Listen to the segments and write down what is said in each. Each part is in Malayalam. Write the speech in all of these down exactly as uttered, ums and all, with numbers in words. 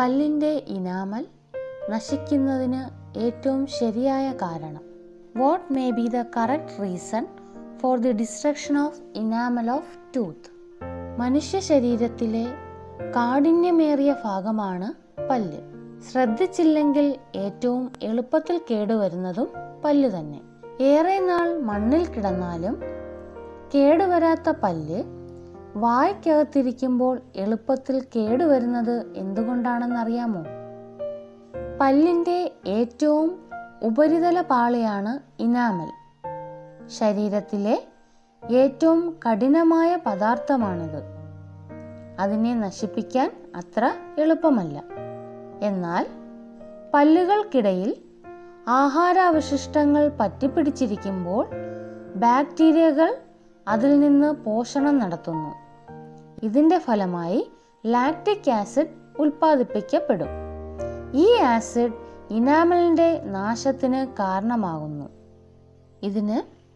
പല്ലിൻ്റെ ഇനാമൽ നശിക്കുന്നതിന് ഏറ്റവും ശരിയായ കാരണം. What may be the correct reason for the destruction of enamel of tooth? മനുഷ്യ ശരീരത്തിലെ കാഠിന്യമേറിയ ഭാഗമാണ് പല്ല്. ശ്രദ്ധിച്ചില്ലെങ്കിൽ ഏറ്റവും എളുപ്പത്തിൽ കേടുവരുന്നതും പല്ല് തന്നെ. ഏറെ നാൾ മണ്ണിൽ കിടന്നാലും കേടുവരാത്ത പല്ല് വായ്ക്കകത്തിരിക്കുമ്പോൾ എളുപ്പത്തിൽ കേടുവരുന്നത് എന്തുകൊണ്ടാണെന്നറിയാമോ? പല്ലിൻ്റെ ഏറ്റവും ഉപരിതല പാളിയാണ് ഇനാമൽ. ശരീരത്തിലെ ഏറ്റവും കഠിനമായ പദാർത്ഥമാണിത്. അതിനെ നശിപ്പിക്കാൻ അത്ര എളുപ്പമല്ല. എന്നാൽ പല്ലുകൾക്കിടയിൽ ആഹാരാവശിഷ്ടങ്ങൾ പറ്റിപ്പിടിച്ചിരിക്കുമ്പോൾ ബാക്ടീരിയകൾ അതിൽ നിന്ന് പോഷണം നടത്തുന്നു. ഇതിൻ്റെ ഫലമായി ലാക്റ്റിക് ആസിഡ് ഉൽപ്പാദിപ്പിക്കപ്പെടും. ഈ ആസിഡ് ഇനാമലിൻ്റെ നാശത്തിന് കാരണമാകുന്നു. ഇതിന്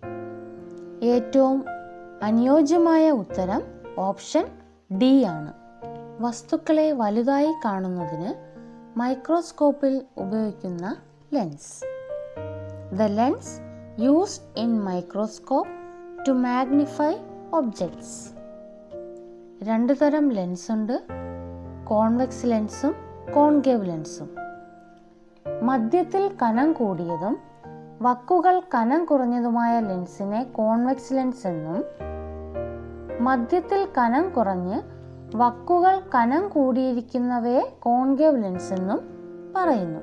ഏറ്റവും അനുയോജ്യമായ ഉത്തരം ഓപ്ഷൻ ഡി ആണ്. വസ്തുക്കളെ വലുതായി കാണുന്നതിന് മൈക്രോസ്കോപ്പിൽ ഉപയോഗിക്കുന്ന lens. The lens used in microscope to magnify objects. രണ്ട് തരം ലെൻസ് ഉണ്ട്, കോൺവെക്സ് ലെൻസും കോൺകേവ് ലെൻസും. മധ്യത്തിൽ കനം കൂടിയതും വക്കുകൾ കനം കുറഞ്ഞതുമായ ലെൻസിനെ കോൺവെക്സ് ലെൻസ് എന്നും, മധ്യത്തിൽ കനം കുറഞ്ഞ് വക്കുകൾ കനം കൂടിയിരിക്കുന്നവയെ കോൺകേവ് ലെൻസ് എന്നും പറയുന്നു.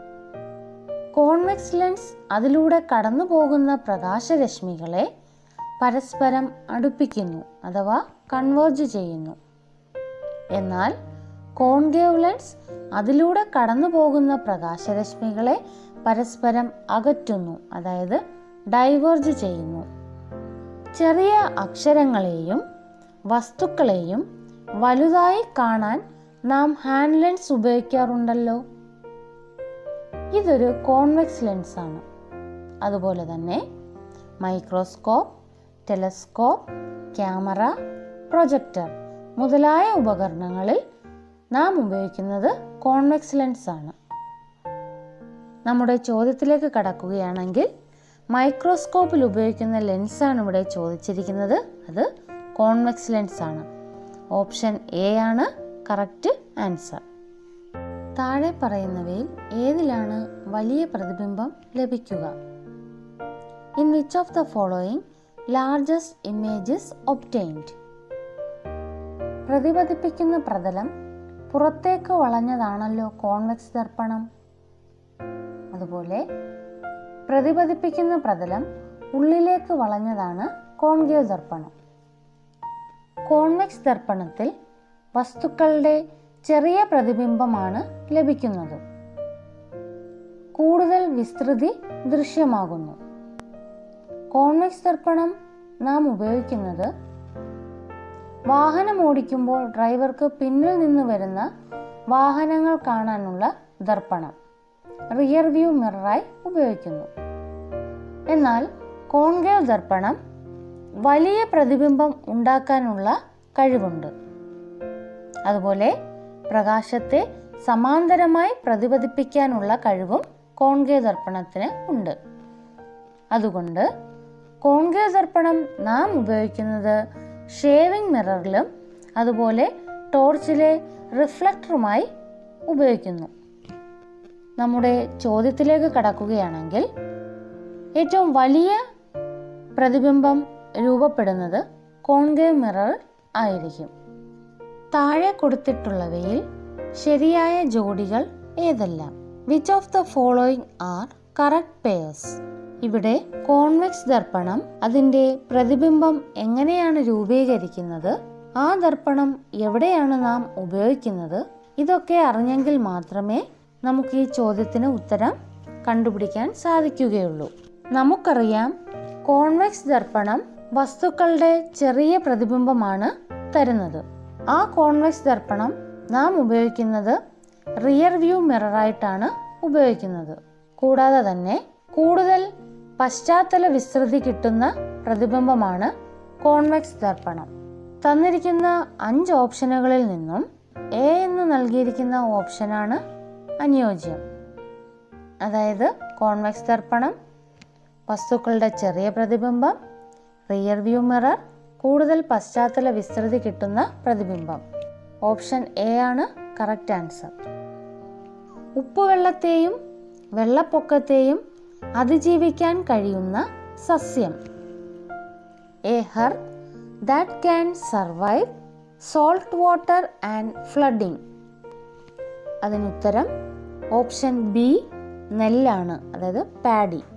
കോൺവെക്സ് ലെൻസ് അതിലൂടെ കടന്നു പോകുന്ന പ്രകാശരശ്മികളെ പരസ്പരം അടുപ്പിക്കുന്നു അഥവാ കൺവേർജ് ചെയ്യുന്നു. എന്നാൽ കോൺകേവ് ലെൻസ് അതിലൂടെ കടന്നു പോകുന്ന പ്രകാശരശ്മികളെ പരസ്പരം അകറ്റുന്നു, അതായത് ഡൈവേർജ് ചെയ്യുന്നു. ചെറിയ അക്ഷരങ്ങളെയും വസ്തുക്കളെയും വലുതായി കാണാൻ നാം ഹാൻഡ് ലെൻസ് ഉപയോഗിക്കാറുണ്ടല്ലോ. ഇതൊരു കോൺവെക്സ് ലെൻസ് ആണ്. അതുപോലെ തന്നെ മൈക്രോസ്കോപ്പ്, ടെലസ്കോപ്പ്, ക്യാമറ, പ്രൊജക്ടർ മുതലായ ഉപകരണങ്ങളിൽ നാം ഉപയോഗിക്കുന്നത് കോൺവെക്സ് ലെൻസ് ആണ്. നമ്മുടെ ചോദ്യത്തിലേക്ക് കടക്കുകയാണെങ്കിൽ മൈക്രോസ്കോപ്പിൽ ഉപയോഗിക്കുന്ന ലെൻസാണ് ഇവിടെ ചോദിച്ചിരിക്കുന്നത്. അത് കോൺവെക്സ് ലെൻസ് ആണ്. ഓപ്ഷൻ എ ആണ് കറക്റ്റ് ആൻസർ. താഴെ പറയുന്നവയിൽ ഏതിലാണ് വലിയ പ്രതിബിംബം ലഭിക്കുക? In which of the following largest image is obtained? പ്രതിപതിപ്പിക്കുന്ന പ്രതലം പുറത്തേക്ക് വളഞ്ഞതാണല്ലോ കോൺവെക്സ് ദർപ്പണം. അതുപോലെ പ്രതിപതിപ്പിക്കുന്ന പ്രതലം ഉള്ളിലേക്ക് വളഞ്ഞതാണ് കോൺകേവ് ദർപ്പണം. കോൺവെക്സ് ദർപ്പണത്തിൽ വസ്തുക്കളുടെ ചെറിയ പ്രതിബിംബമാണ് ലഭിക്കുന്നത്. കൂടുതൽ വിസ്തൃതി ദൃശ്യമാകുന്നു. കോൺവെക്സ് ദർപ്പണം നാം ഉപയോഗിക്കുന്നത് വാഹനം ഓടിക്കുമ്പോൾ ഡ്രൈവർക്ക് പിന്നിൽ നിന്ന് വരുന്ന വാഹനങ്ങൾ കാണാനുള്ള ദർപ്പണം, റിയർ വ്യൂ മിററായി ഉപയോഗിക്കുന്നു. എന്നാൽ കോൺകേവ് ദർപ്പണം വലിയ പ്രതിബിംബം ഉണ്ടാക്കാനുള്ള കഴിവുണ്ട്. അതുപോലെ പ്രകാശത്തെ സമാന്തരമായി പ്രതിപതിപ്പിക്കാനുള്ള കഴിവും കോൺകേവ് ദർപ്പണത്തിന് ഉണ്ട്. അതുകൊണ്ട് കോൺകേവ് ദർപ്പണം നാം ഉപയോഗിക്കുന്നത് ഷേവിംഗ് മിററിലും അതുപോലെ ടോർച്ചിലെ റിഫ്ലക്ടറുമായി ഉപയോഗിക്കുന്നു. നമ്മുടെ ചോദ്യത്തിലേക്ക് കടക്കുകയാണെങ്കിൽ ഏറ്റവും വലിയ പ്രതിബിംബം രൂപപ്പെടുന്നത് കോൺകേവ് മിറർ ആയിരിക്കും. താഴെ കൊടുത്തിട്ടുള്ളവയിൽ ശരിയായ ജോഡികൾ ഏതെല്ലാം? Which of the following are correct pairs? ഇവിടെ കോൺവെക്സ് ദർപ്പണം അതിൻ്റെ പ്രതിബിംബം എങ്ങനെയാണ് രൂപീകരിക്കുന്നത്, ആ ദർപ്പണം എവിടെയാണ് നാം ഉപയോഗിക്കുന്നത്, ഇതൊക്കെ അറിഞ്ഞെങ്കിൽ മാത്രമേ നമുക്ക് ഈ ചോദ്യത്തിന് ഉത്തരം കണ്ടുപിടിക്കാൻ സാധിക്കുകയുള്ളൂ. നമുക്കറിയാം കോൺവെക്സ് ദർപ്പണം വസ്തുക്കളുടെ ചെറിയ പ്രതിബിംബമാണ് തരുന്നത്. ആ കോൺവെക്സ് ദർപ്പണം നാം ഉപയോഗിക്കുന്നത് റിയർ വ്യൂ മിററായിട്ടാണ് ഉപയോഗിക്കുന്നത്. കൂടാതെ തന്നെ കൂടുതൽ പശ്ചാത്തല വിസ്തൃതി കിട്ടുന്ന പ്രതിബിംബമാണ് കോൺവെക്സ് ദർപ്പണം. തന്നിരിക്കുന്ന അഞ്ച് ഓപ്ഷനുകളിൽ നിന്നും എ എന്ന് നൽകിയിരിക്കുന്ന ഓപ്ഷനാണ് അനുയോജ്യം. അതായത് കോൺവെക്സ് ദർപ്പണം, വസ്തുക്കളുടെ ചെറിയ പ്രതിബിംബം, റിയർ വ്യൂ മിറർ, കൂടുതൽ പശ്ചാത്തല വിസ്തൃതി കിട്ടുന്ന പ്രതിബിംബം. ഓപ്ഷൻ എ ആണ് കറക്റ്റ് ആൻസർ. ഉപ്പുവെള്ളത്തെയും വെള്ളപ്പൊക്കത്തെയും അതിജീവിക്കാൻ കഴിയുന്ന സസ്യം. A herb that can survive salt water and flooding. അതിനുത്തരം ഓപ്ഷൻ ബി നെല്ലാണ്, അതായത് പാഡി.